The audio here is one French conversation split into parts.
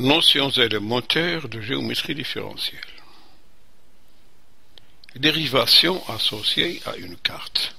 Notions élémentaires de géométrie différentielle. Dérivation associée à une carte.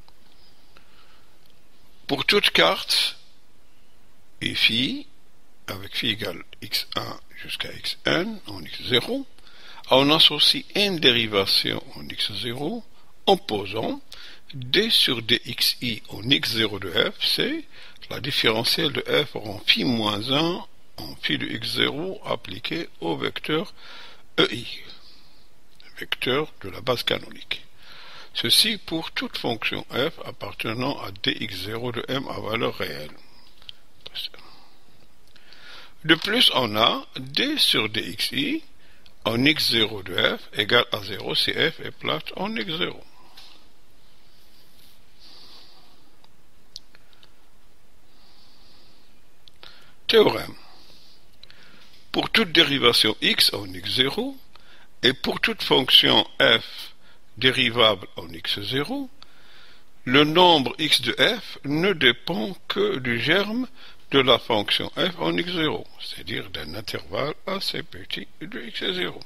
Pour toute carte, phi, avec phi égale x1 jusqu'à xn en x0, on associe une dérivation en x0 en posant d sur dxi en x0 de f, c'est la différentielle de f en phi moins 1 en phi de x0 appliqué au vecteur ei, vecteur de la base canonique. Ceci pour toute fonction f appartenant à dx0 de m à valeur réelle. De plus, on a d sur dxi en x0 de f égale à 0 si f est plate en x0. Théorème. Pour toute dérivation x en x0 et pour toute fonction f dérivable en x0, le nombre x de f ne dépend que du germe de la fonction f en x0, c'est-à-dire d'un intervalle assez petit de x0.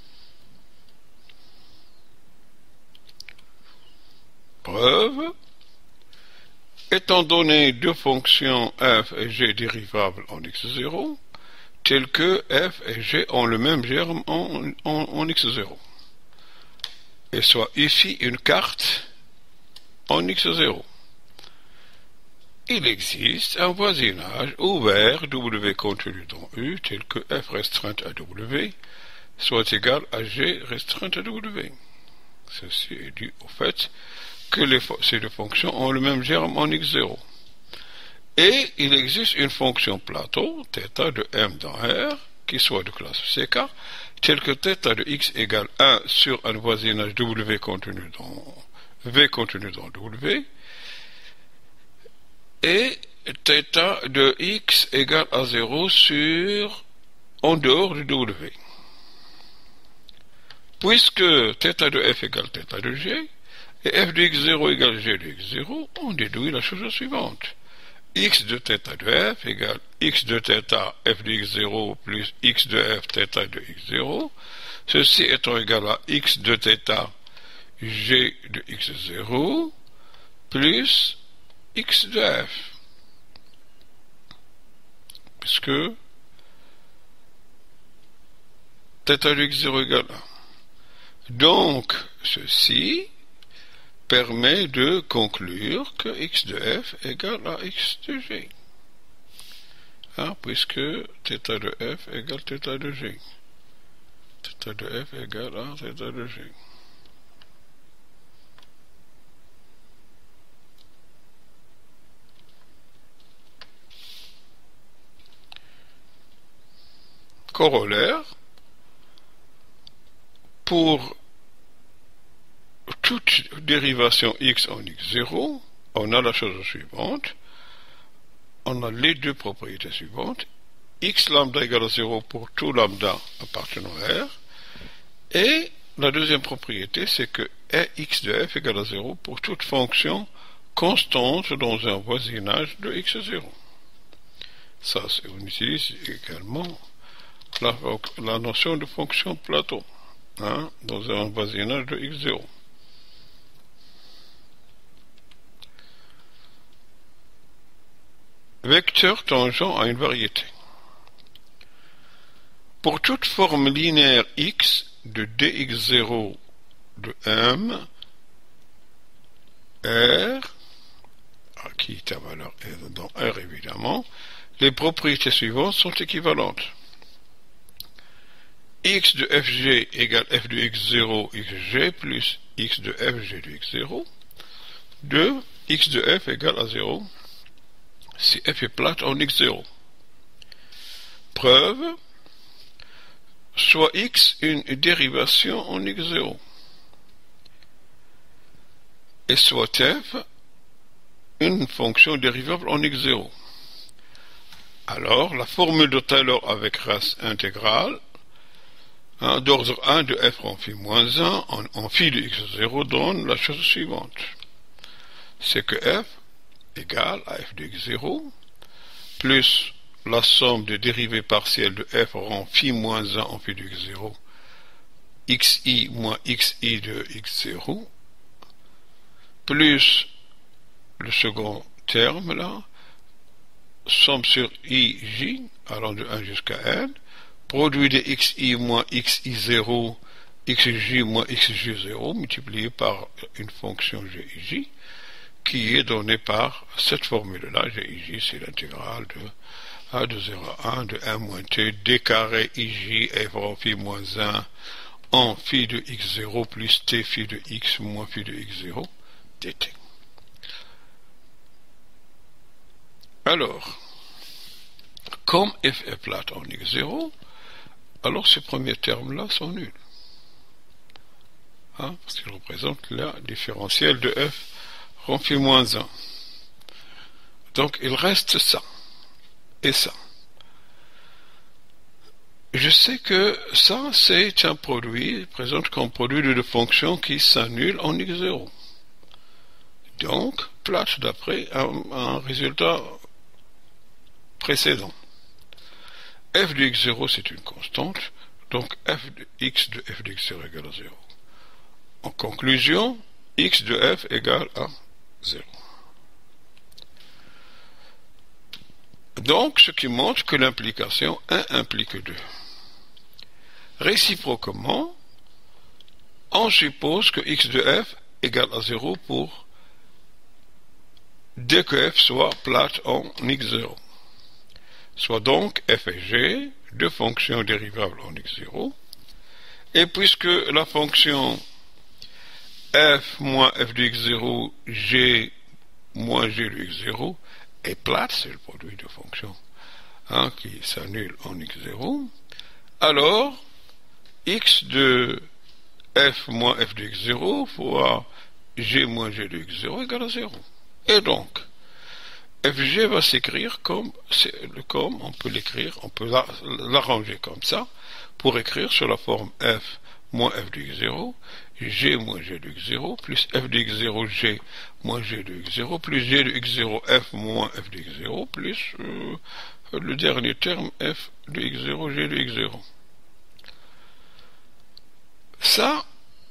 Preuve. Étant donné deux fonctions f et g dérivables en x0, telles que f et g ont le même germe en x0, et soit ici une carte en x0. Il existe un voisinage ouvert w contenu dans U tel que f restreinte à w soit égal à g restreinte à w. Ceci est dû au fait que ces deux fonctions ont le même germe en x0. Et il existe une fonction plateau, θ de m dans R, qui soit de classe CK, telle que θ de x égale 1 sur un voisinage v contenu dans w, et θ de x égale à 0 sur en dehors de w. Puisque θ de f égale θ de g, et f de x0 égale g de x0, on déduit la chose suivante. X de θ de f égale x de θ f de x0 plus x de f θ de x0, ceci étant égal à x de θ g de x0 plus x de f. Puisque θ de x0 égale 1. Donc, ceci permet de conclure que x de f égale à x de g. Puisque θ de f égale θ de g. θ de f égale à θ de g. Corollaire. Pour toute dérivation x en x0, on a la chose suivante. On a les deux propriétés suivantes. X lambda égale à 0 pour tout lambda appartenant à R. Et la deuxième propriété, c'est que x de f égale à 0 pour toute fonction constante dans un voisinage de x0. Ça, on utilise également la notion de fonction plateau dans un voisinage de x0. Vecteur tangent à une variété. Pour toute forme linéaire x de dx0 de m, r, qui est à valeur dans R évidemment, les propriétés suivantes sont équivalentes. X de fg égale f de x0 xg plus x de fg de x0, 2 x de f égale à 0 si f est plate en x0. Preuve, soit x une dérivation en x0 et soit f une fonction dérivable en x0. Alors, la formule de Taylor avec race intégrale d'ordre 1 de f en phi moins 1 en phi de x0 donne la chose suivante. C'est que f égale à f de x0 plus la somme des dérivées partielles de f rend phi moins 1 en phi de x0, xi moins xi de x0, plus le second terme là, somme sur ij, allant de 1 jusqu'à n, produit de xi moins xi0, xj moins xj0, multiplié par une fonction gij, qui est donnée par cette formule-là. gij, c'est l'intégrale de a de 0 à 1 de 1 moins t d carré ij f en phi moins 1 en phi de x0 plus t phi de x moins phi de x0 dt. Alors, comme f est plate en x0, alors ces premiers termes-là sont nuls. Parce qu'ils représentent la différentielle de f rond phi moins 1. Donc, il reste ça et ça. Je sais que ça, c'est un produit, présente comme produit de deux fonctions qui s'annulent en x0. Donc, plate d'après un résultat précédent. F de x0, c'est une constante, donc f de x de f de x0 égale à 0. En conclusion, x de f égale à 0. Donc, ce qui montre que l'implication 1 implique 2. Réciproquement, on suppose que x de f égale à 0 pour dès que f soit plate en x0. Soit donc f et g, deux fonctions dérivables en x0, et puisque la fonction f moins f de x0, g moins g de x0 est plate, c'est le produit de fonctions qui s'annule en x0, alors x de f moins f de x0 fois g moins g de x0 égale à 0. Et donc, fg va s'écrire comme on peut l'écrire, on peut l'arranger comme ça, pour écrire sur la forme f moins f de x0, g moins g de x0, plus f de x0, g moins g de x0, plus g de x0, f moins f de x0, plus le dernier terme, f de x0, g de x0. Ça,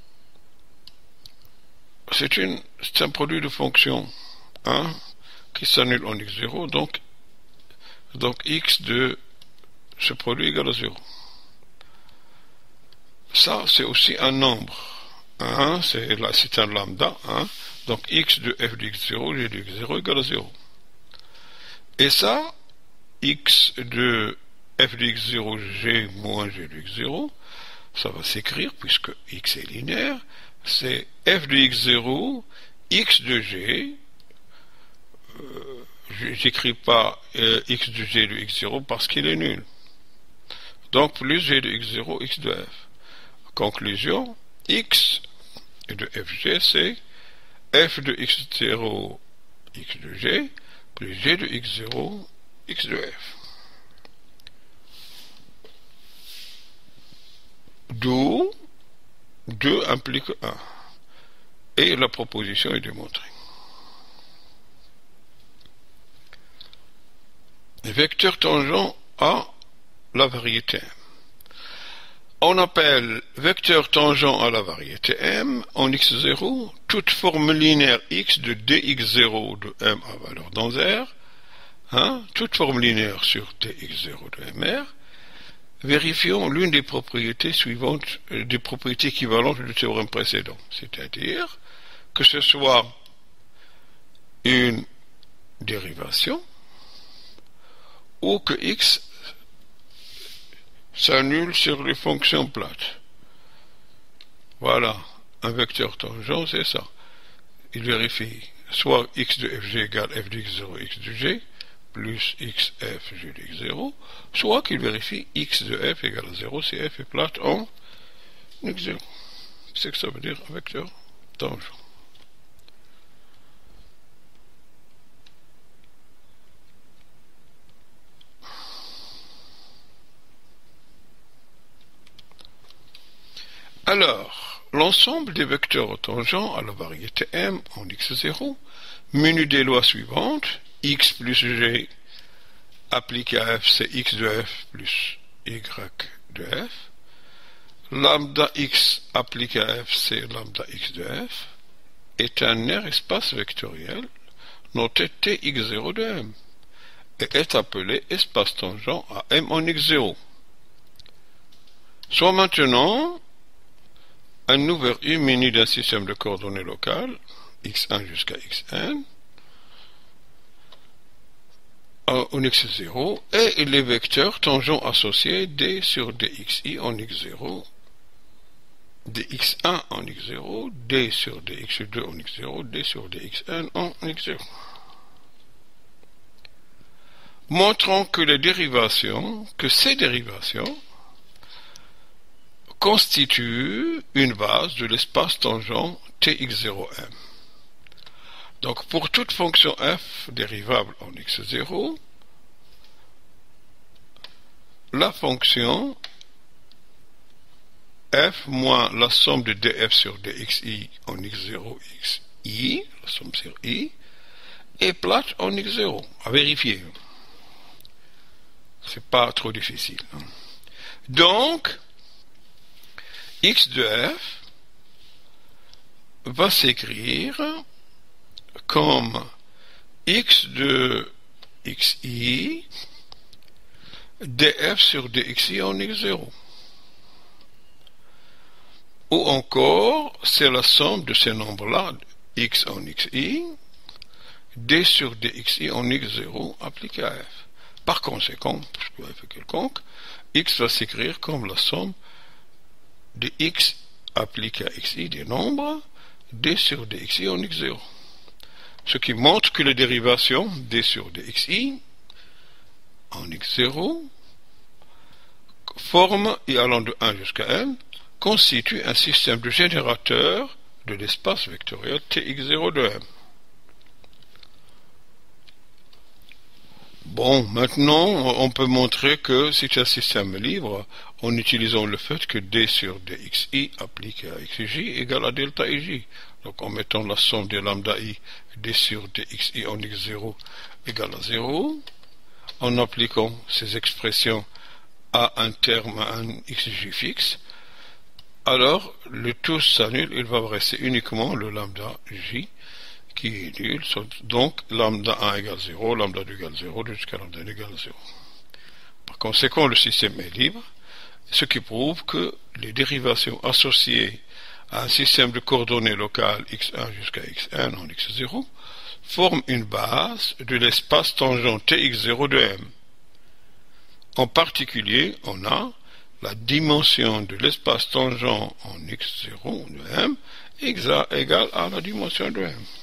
c'est un produit de fonction, qui s'annule en x0, donc x de ce produit égale à 0. Ça, c'est aussi un nombre. C'est un lambda. Donc x de f de x0, g de x0 égale à 0. Et ça, x de f de x0, g moins g de x0, ça va s'écrire, puisque x est linéaire, c'est f de x0, x de g, j'écris pas x de g de x0 parce qu'il est nul. Donc plus g de x0, x de f. Conclusion, x de fg, c'est f de x0, x de g, plus g de x0, x de f. D'où 2 implique 1. Et la proposition est démontrée. Vecteur tangent à la variété m. On appelle vecteur tangent à la variété m en x0 toute forme linéaire x de dx0 de m à valeur dans R, toute forme linéaire sur dx0 de mr. Vérifions l'une des propriétés suivantes, des propriétés équivalentes du théorème précédent, c'est-à-dire que ce soit une dérivation ou que x s'annule sur les fonctions plates. Voilà, un vecteur tangent, c'est ça. Il vérifie soit x de fg égale f de x0, x de g, plus x f g de x0, soit qu'il vérifie x de f égale à 0 si f est plate en x0. C'est ce que ça veut dire un vecteur tangent. Alors, l'ensemble des vecteurs tangents à la variété m en x0, menu des lois suivantes, x plus g appliqué à f, c'est x de f plus y de f. Lambda x appliqué à f, c'est lambda x de f, est un R espace vectoriel noté Tx0 de M et est appelé espace tangent à M en x0. Soit maintenant un nouvel U muni d'un système de coordonnées locales, x1 jusqu'à xn, en x0, et les vecteurs tangents associés d sur dxi en x0, dx1 en x0, d sur dx2 en x0, d sur dxn en x0. Montrons que ces dérivations constituent une base de l'espace tangent Tx0m. Donc pour toute fonction f dérivable en x0, la fonction f moins la somme de df sur dxi en x0 xi, la somme sur i, est plate en x0. À vérifier. C'est pas trop difficile. Donc, x de f va s'écrire comme x de xi df sur dxi en x0. Ou encore, c'est la somme de ces nombres-là, x en xi, d sur dxi en x0 appliqué à f. Par conséquent, puisque f est quelconque, x va s'écrire comme la somme de x appliqué à xi des nombres d sur dxi en x0. Ce qui montre que les dérivations d sur dxi en x0 forment, et allant de 1 jusqu'à n, constituent un système de générateur de l'espace vectoriel Tx0 de M. Bon, maintenant, on peut montrer que c'est un système libre en utilisant le fait que d sur dxi appliqué à xj égale à delta ij. Donc en mettant la somme de lambda i d sur dxi en x0 égale à 0, en appliquant ces expressions à un terme, à un xj fixe, alors le tout s'annule, il va rester uniquement le lambda j qui est nul, donc lambda 1 égale 0, lambda 2 égale 0, jusqu'à lambda n égale 0. Par conséquent, le système est libre, ce qui prouve que les dérivations associées à un système de coordonnées locales x1 jusqu'à xn en x0 forment une base de l'espace tangent Tx0 de M. En particulier, on a la dimension de l'espace tangent en x0 de M égale à la dimension de M.